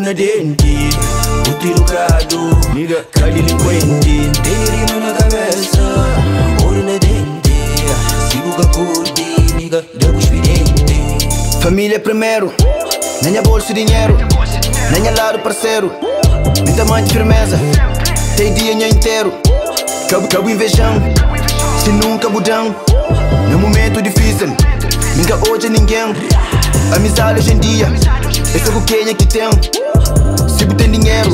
na dente, outro lucrado, nigga, cara delinquente. Tem rima na cabeça, ouro na dente, sigo com a curte, nigga, devo experiente. Família primeiro, nem a bolsa de dinheiro, nem a lado parceiro, nem tamanho de firmeza, tem dia inteiro. Cabo invejão, se nunca budão, no momento difícil, nunca hoje ninguém. Amizade hoje em dia, esse é o que é que tem. Se tem dinheiro,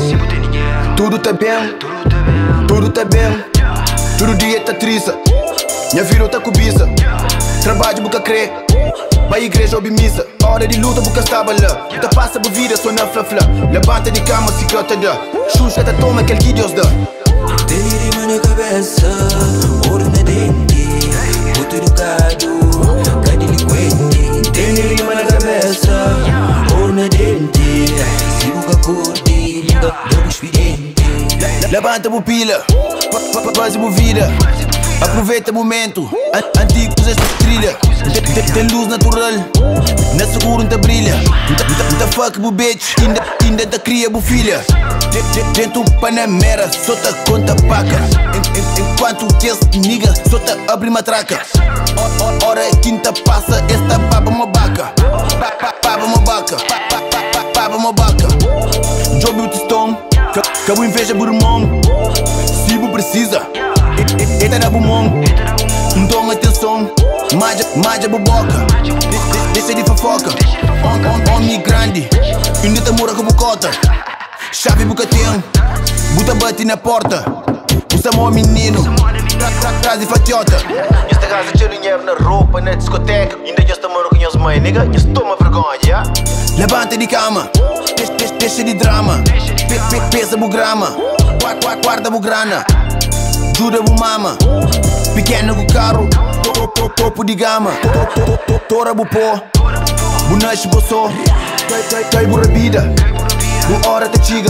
tudo tá bem, tudo tá bem. Todo dia tá triste, minha vida tá cobiça. Trabalho boca crê, vai igreja ou missa. Hora de luta boca estava lá, tá passa por vida só na fla-fla. Levanta de cama se cota dá, xuxa tá toma aquele que Deus dá. Tem rima na cabeça, ouro na dente, outro educado, cara delinquente. Tem rima na cabeça, ouro na dente, sigo com a curte, nigga, devo experiente. Levanta a pupila, faz a vida, aproveita o momento. Antigos esta trilha, tem luz natural, na seguro não brilha. Não fuck bu bitch, ainda tá cria bu filha. Dentro Panamera, só tá conta paca. Enquanto que esse nigga só tá abre matraca. Hora quinta passa, esta baba uma baca. Baba uma baca, baba uma baca. Job o tostão, cabo inveja burmão. Se bu precisa, eita na bumão. Não dão atenção, maja buboca. Deixa de fofoca, homem grande, ainda tá mora com bucota. Chave buca tem, buta bate na porta. Usa mó menino, traz e fatiota. Esta casa tinha dinheiro na roupa, na discoteca. Ainda já está moro com as mães, nigga, já toma vergonha, já? Levanta de cama, deixa de drama. Pesa bu grama, guarda bu grana. Jura bu mama, pequena bu carro, topo de gama. Tora bu pó, bu nasce bu só. Cai bu rabida, bu hora te chiga.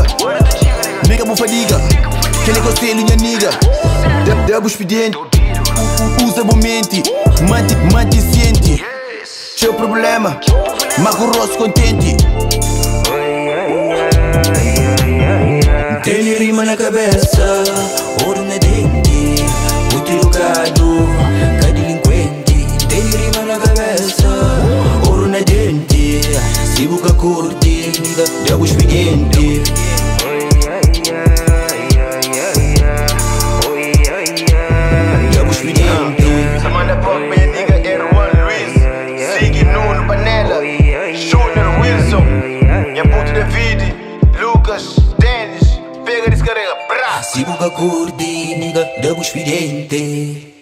Nigga bu fadiga, que nem conselho minha nigga. Devo expediente, usa bu mente, mante ciente. Seu problema, mago rosto contente. Tem rima na cabeça, ouro na dente, outro educado, cara delinquente. Tem rima na cabeça, ouro na dente, sigo com a curte, nigga, devo expediente. Devo expediente. Samanda Pop, minha nigga, Erwan Luiz. Sigue Nuno Panela, Junior Wilson, minha puta David, Lucas, Dennis. Pega descarrega, brá. Sigo com a curte, nigga, devo expediente.